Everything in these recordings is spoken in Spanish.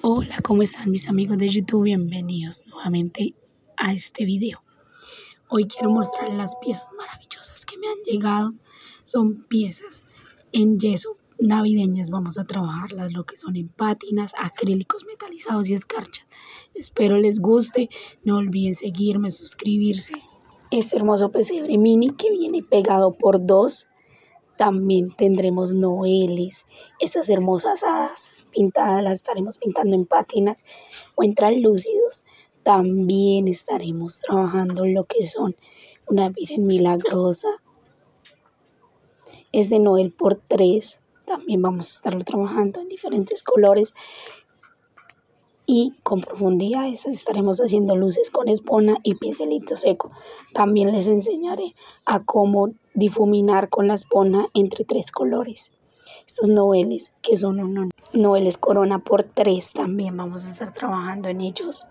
Hola, ¿cómo están mis amigos de YouTube? Bienvenidos nuevamente a este video. Hoy quiero mostrarles las piezas maravillosas que me han llegado. Son piezas en yeso navideñas. Vamos a trabajarlas lo que son en pátinas, acrílicos metalizados y escarchas. Espero les guste. No olviden seguirme, suscribirse. Este hermoso pesebre mini que viene pegado por dos. También tendremos noeles, estas hermosas hadas pintadas, las estaremos pintando en pátinas o en translúcidos. También estaremos trabajando lo que son una Virgen Milagrosa. Es de Noel por 3. También vamos a estarlo trabajando en diferentes colores y con profundidades. Estaremos haciendo luces con espona y pincelito seco. También les enseñaré a cómo difuminar con la espona entre 3 colores. Estos noeles que son unos noeles corona por 3, también vamos a estar trabajando en ellos.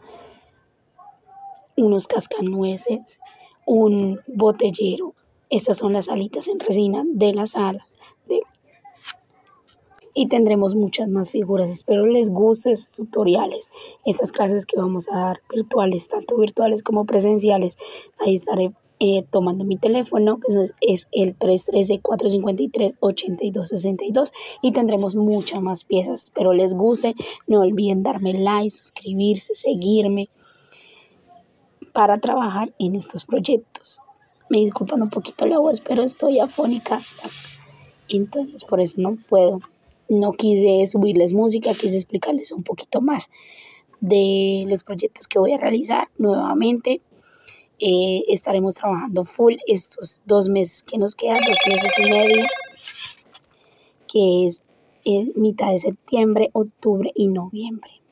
Unos cascanueces, un botellero. Estas son las alitas en resina de la sala. Y tendremos muchas más figuras. Espero les guste estos tutoriales, estas clases que vamos a dar virtuales, tanto virtuales como presenciales. Ahí estaré tomando mi teléfono, que es el 313-453-8262, y tendremos muchas más piezas. Espero les guste. No olviden darme like, suscribirse, seguirme para trabajar en estos proyectos. Me disculpan un poquito la voz, pero estoy afónica, entonces por eso no quise subirles música, quise explicarles un poquito más de los proyectos que voy a realizar nuevamente. Estaremos trabajando full estos 2 meses que nos quedan, 2 meses y medio, que es mitad de septiembre, octubre y noviembre.